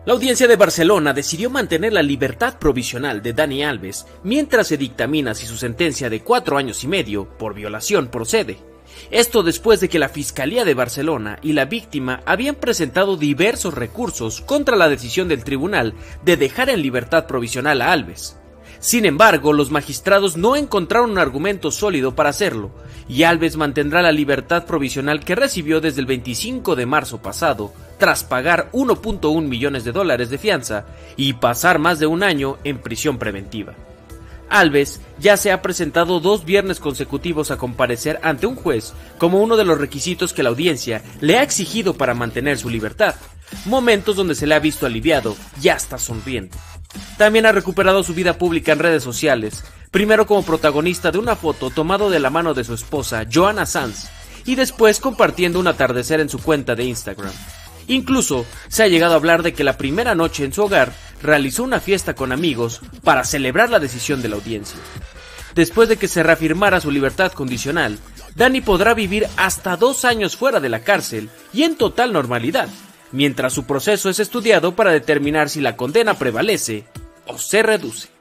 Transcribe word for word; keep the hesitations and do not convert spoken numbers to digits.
La audiencia de Barcelona decidió mantener la libertad provisional de Dani Alves mientras se dictamina si su sentencia de cuatro años y medio por violación procede. Esto después de que la Fiscalía de Barcelona y la víctima habían presentado diversos recursos contra la decisión del tribunal de dejar en libertad provisional a Alves. Sin embargo, los magistrados no encontraron un argumento sólido para hacerlo, y Alves mantendrá la libertad provisional que recibió desde el veinticinco de marzo pasado, tras pagar uno punto uno millones de dólares de fianza y pasar más de un año en prisión preventiva. Alves ya se ha presentado dos viernes consecutivos a comparecer ante un juez como uno de los requisitos que la audiencia le ha exigido para mantener su libertad, momentos donde se le ha visto aliviado y hasta sonriente. También ha recuperado su vida pública en redes sociales, primero como protagonista de una foto tomado de la mano de su esposa Joana Sanz y después compartiendo un atardecer en su cuenta de Instagram. Incluso se ha llegado a hablar de que la primera noche en su hogar realizó una fiesta con amigos para celebrar la decisión de la audiencia. Después de que se reafirmara su libertad condicional, Dani podrá vivir hasta dos años fuera de la cárcel y en total normalidad, mientras su proceso es estudiado para determinar si la condena prevalece o se reduce.